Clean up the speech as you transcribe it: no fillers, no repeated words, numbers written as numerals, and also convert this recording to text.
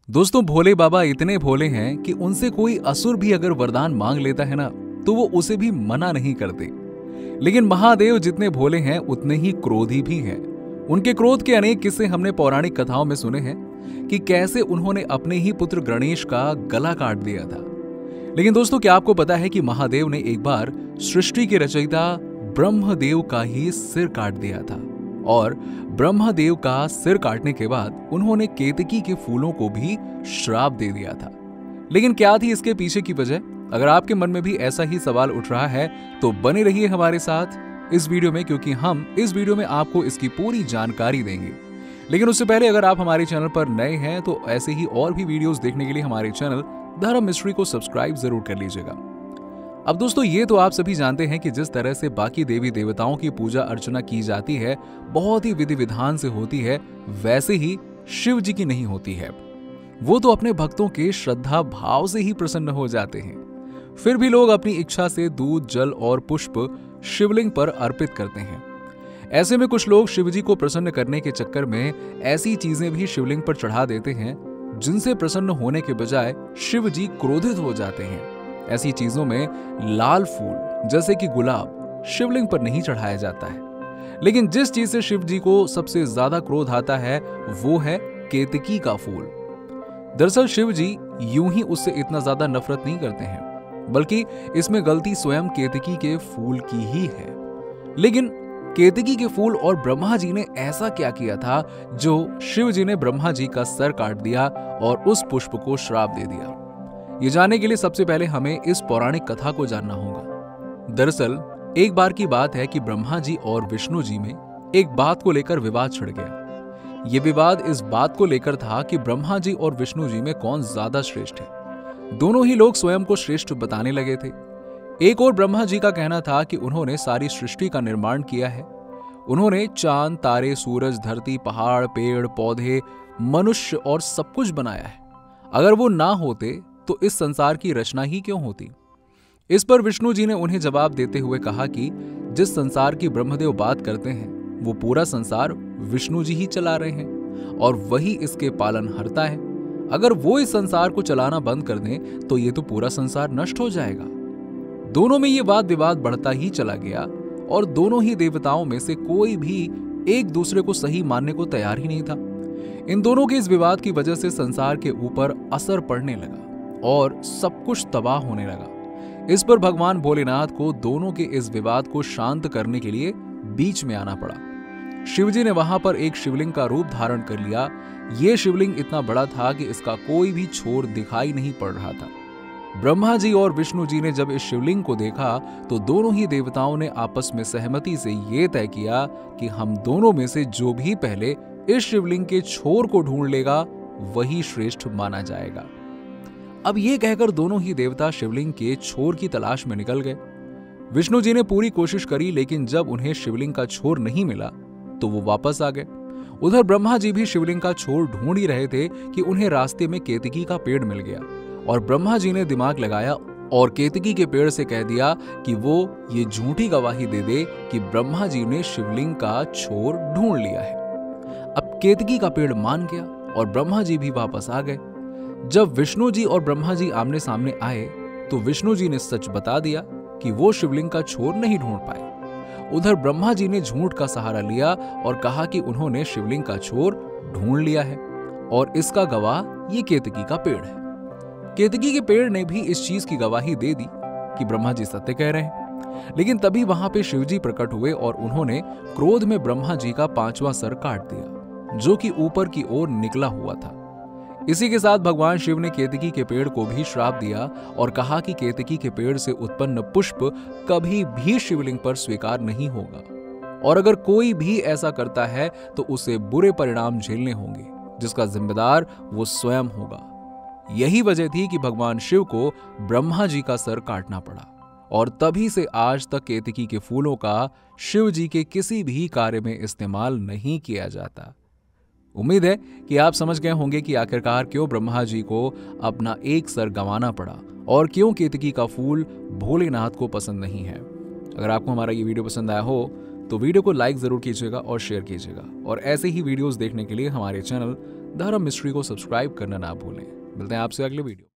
दोस्तों, भोले बाबा इतने भोले हैं कि उनसे कोई असुर भी अगर वरदान मांग लेता है ना, तो वो उसे भी मना नहीं करते। लेकिन महादेव जितने भोले हैं उतने ही क्रोधी भी हैं। उनके क्रोध के अनेक किस्से हमने पौराणिक कथाओं में सुने हैं कि कैसे उन्होंने अपने ही पुत्र गणेश का गला काट दिया था। लेकिन दोस्तों, क्या आपको पता है कि महादेव ने एक बार सृष्टि के रचयिता ब्रह्मदेव का ही सिर काट दिया था, और ब्रह्मदेव का सिर काटने के बाद उन्होंने केतकी के फूलों को भी श्राप दे दिया था। लेकिन क्या थी इसके पीछे की वजह? अगर आपके मन में भी ऐसा ही सवाल उठ रहा है तो बने रहिए हमारे साथ इस वीडियो में, क्योंकि हम इस वीडियो में आपको इसकी पूरी जानकारी देंगे। लेकिन उससे पहले अगर आप हमारे चैनल पर नए हैं तो ऐसे ही और भी वीडियोस देखने के लिए हमारे चैनल धर्म मिस्ट्री को सब्सक्राइब जरूर कर लीजिएगा। अब दोस्तों, ये तो आप सभी जानते हैं कि जिस तरह से बाकी देवी देवताओं की पूजा अर्चना की जाती है, बहुत ही विधि विधान से होती है, वैसे ही शिव जी की नहीं होती है। वो तो अपने भक्तों के श्रद्धा भाव से ही प्रसन्न हो जाते हैं। फिर भी लोग अपनी इच्छा से दूध, जल और पुष्प शिवलिंग पर अर्पित करते हैं। ऐसे में कुछ लोग शिव जी को प्रसन्न करने के चक्कर में ऐसी चीजें भी शिवलिंग पर चढ़ा देते हैं जिनसे प्रसन्न होने के बजाय शिव जी क्रोधित हो जाते हैं। ऐसी चीजों में लाल फूल जैसे कि गुलाब शिवलिंग पर नहीं चढ़ाया जाता है। लेकिन जिस चीज से शिव जी को सबसे ज्यादा क्रोध आता है वो है केतकी का फूल। दरअसल शिव जी यूं ही उससे इतना ज्यादा नफरत नहीं करते हैं, बल्कि इसमें गलती स्वयं केतकी के फूल की ही है। लेकिन केतकी के फूल और ब्रह्मा जी ने ऐसा क्या किया था जो शिव जी ने ब्रह्मा जी का सर काट दिया और उस पुष्प को श्राप दे दिया? ये जानने के लिए सबसे पहले हमें इस पौराणिक कथा को जानना होगा। दरअसल एक बार की बात है कि ब्रह्मा जी और विष्णु जी में एक बात को लेकर विवाद छिड़ गया। ये विवाद इस बात को लेकर था कि ब्रह्मा जी और विष्णु जी में कौन ज्यादा श्रेष्ठ है। दोनों ही लोग स्वयं को श्रेष्ठ बताने लगे थे। एक और ब्रह्मा जी का कहना था कि उन्होंने सारी सृष्टि का निर्माण किया है। उन्होंने चांद, तारे, सूरज, धरती, पहाड़, पेड़, पौधे, मनुष्य और सब कुछ बनाया है। अगर वो ना होते तो इस संसार की रचना ही क्यों होती? इस पर विष्णु जी ने उन्हें जवाब देते हुए कहा कि जिस संसार की ब्रह्मदेव बात करते हैं वो पूरा संसार विष्णु जी ही चला रहे हैं और वही इसके पालनहर्ता है। अगर वो इस संसार को चलाना बंद कर दें तो ये तो पूरा संसार नष्ट हो जाएगा। दोनों में ये वाद विवाद बढ़ता ही चला गया और दोनों ही देवताओं में से कोई भी एक दूसरे को सही मानने को तैयार ही नहीं था। इन दोनों के इस विवाद की वजह से संसार के ऊपर असर पड़ने लगा और सब कुछ तबाह होने लगा। इस पर भगवान भोलेनाथ को दोनों के इस विवाद को शांत करने के लिए बीच में आना पड़ा। शिवजी ने वहां पर एक शिवलिंग का रूप धारण कर लिया। यह शिवलिंग इतना बड़ा था कि इसका कोई भी छोर दिखाई नहीं पड़ रहा था। ब्रह्मा जी और विष्णु जी ने जब इस शिवलिंग को देखा तो दोनों ही देवताओं ने आपस में सहमति से यह तय किया कि हम दोनों में से जो भी पहले इस शिवलिंग के छोर को ढूंढ लेगा वही श्रेष्ठ माना जाएगा। अब ये कहकर दोनों ही देवता शिवलिंग के छोर की तलाश में निकल गए। विष्णु जी ने पूरी कोशिश करी, लेकिन जब उन्हें शिवलिंग का छोर नहीं मिला तो वो वापस आ गए। उधर ब्रह्मा जी भी शिवलिंग का छोर ढूंढ ही रहे थे कि उन्हें रास्ते में केतकी का पेड़ मिल गया और ब्रह्मा जी ने दिमाग लगाया और केतकी के पेड़ से कह दिया कि वो ये झूठी गवाही दे दे कि ब्रह्मा जी ने शिवलिंग का छोर ढूंढ लिया है। अब केतकी का पेड़ मान गया और ब्रह्मा जी भी वापस आ गए। जब विष्णु जी और ब्रह्मा जी आमने सामने आए तो विष्णु जी ने सच बता दिया कि वो शिवलिंग का छोर नहीं ढूंढ पाए। उधर ब्रह्मा जी ने झूठ का सहारा लिया और कहा कि उन्होंने शिवलिंग का छोर ढूंढ लिया है और इसका गवाह ये केतकी का पेड़ है। केतकी के पेड़ ने भी इस चीज की गवाही दे दी कि ब्रह्मा जी सत्य कह रहे हैं। लेकिन तभी वहां पे शिवजी प्रकट हुए और उन्होंने क्रोध में ब्रह्मा जी का 5वां सर काट दिया, जो कि ऊपर की ओर निकला हुआ था। इसी के साथ भगवान शिव ने केतकी के पेड़ को भी श्राप दिया और कहा कि केतकी के पेड़ से उत्पन्न पुष्प कभी भी शिवलिंग पर स्वीकार नहीं होगा और अगर कोई भी ऐसा करता है तो उसे बुरे परिणाम झेलने होंगे, जिसका जिम्मेदार वो स्वयं होगा। यही वजह थी कि भगवान शिव को ब्रह्मा जी का सर काटना पड़ा और तभी से आज तक केतकी के फूलों का शिव जी के किसी भी कार्य में इस्तेमाल नहीं किया जाता। उम्मीद है कि आप समझ गए होंगे कि आखिरकार क्यों ब्रह्मा जी को अपना एक सर गंवाना पड़ा और क्यों केतकी का फूल भोलेनाथ को पसंद नहीं है। अगर आपको हमारा ये वीडियो पसंद आया हो तो वीडियो को लाइक जरूर कीजिएगा और शेयर कीजिएगा और ऐसे ही वीडियोस देखने के लिए हमारे चैनल धर्म मिस्ट्री को सब्सक्राइब करना ना भूलें। मिलते हैं आपसे अगले वीडियो।